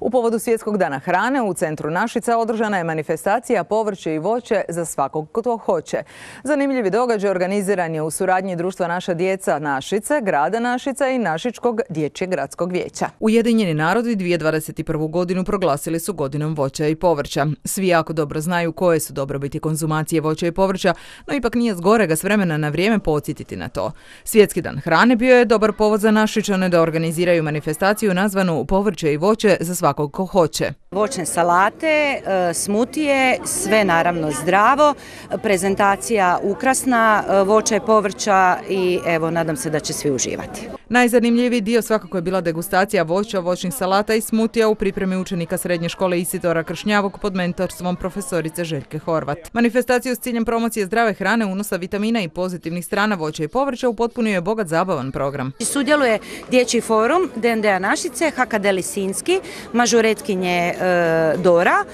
U povodu Svjetskog dana hrane u centru Našica održana je manifestacija Povrće i voće za svakog ko hoće. Zanimljivi događaj organiziran je u suradnji Društva Naša djeca Našice, grada Našica i Našičkog dječjeg gradskog vijeća. Ujedinjeni narodi 2021. godinu proglasili su godinom voća i povrća. Svi jako dobro znaju koje su dobrobiti konzumacije voća i povrća, no ipak nije zgorega s vremena na vrijeme podsjetiti na to. Svjetski dan hrane bio je dobar povod za Našičane da organiziraju manifestaciju nazvanu Povrće i voće za svakog ko hoće. Voćne salate, smutije, sve naravno zdravo, prezentacija ukrasna, voća i povrća i evo nadam se da će svi uživati. Najzanimljiviji dio svakako je bila degustacija voća, voćnih salata i smutija u pripremi učenika srednje škole Isidora Kršnjavog pod mentorstvom profesorice Željke Horvat. Manifestaciju s ciljem promocije zdrave hrane, unosa vitamina i pozitivnih strana voća i povrća upotpunio je bogat zabavan program. Sudjeluje Dječji forum DND-a Našice, HKD Lisinski, mažoretkinje Dora,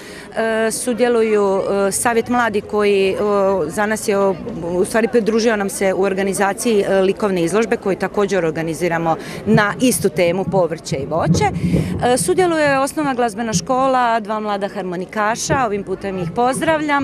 sudjeluju Savjet mladih koji za nas je, u stvari pridružio nam se u organizaciji likovne izložbe koji također organiziramo na istu temu povrće i voće. Sudjeluje Osnovna glazbena škola, 2 mlada harmonikaša, ovim putem ih pozdravljam.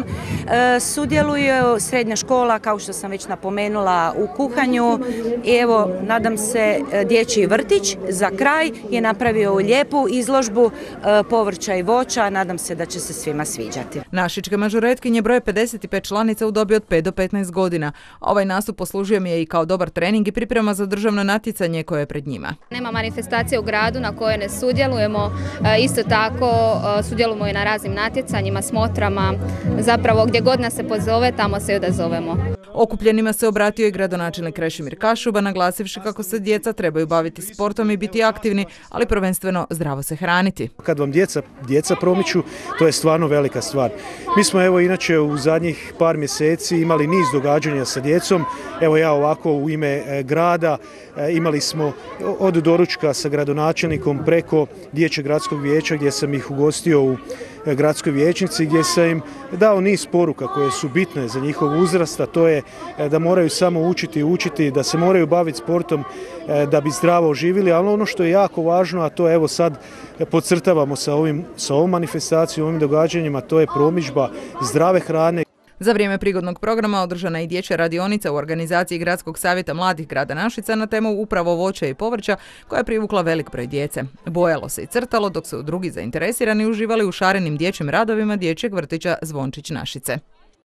Sudjeluje Srednja škola, kao što sam već napomenula, u kuhanju i evo, nadam se, Dječji vrtić za kraj je napravio lijepu izložbu povrća i voća, nadam se da će se svima sviđati. Našičke mažoretkinje broje 55 članica u dobi od 5 do 15 godina. Ovaj nastup poslužio mi je i kao dobar trening i priprema za državno natjecanje koje je pred njima. Nema manifestacije u gradu na kojoj ne sudjelujemo, isto tako sudjelujemo i na raznim natjecanjima, smotrama, zapravo gdje god nas se pozove, tamo se i odazovemo. Okupljenima se obratio i gradonačelnik Krešimir Kašuba, naglasivši kako se djeca trebaju baviti sportom i biti aktivni, ali prvenstveno zdravo se hraniti. Kad vam djeca promiču, to je stvarno velika stvar. Mi smo evo inače u zadnjih par mjeseci imali niz događanja sa djecom. Evo ja ovako u ime grada imali smo od doručka sa gradonačelnikom preko Dječjeg gradskog vijeća gdje sam ih ugostio u gradskoj vijećnici gdje sam im dao niz poruka koje su bitne za njihov uzrast, a to je da moraju samo učiti, da se moraju baviti sportom da bi zdravo živjeli, ali ono što je jako važno, a to evo sad podcrtavamo sa ovom manifestacijom, ovim događanjima, to je promidžba zdrave hrane. Za vrijeme prigodnog programa održana je i dječja radionica u organizaciji Gradskog savjeta mladih grada Našica na temu upravo voća i povrća koja je privukla velik broj djece. Bojalo se i crtalo dok su drugi zainteresirani uživali u šarenim dječjim radovima Dječjeg vrtića Zvončić Našice.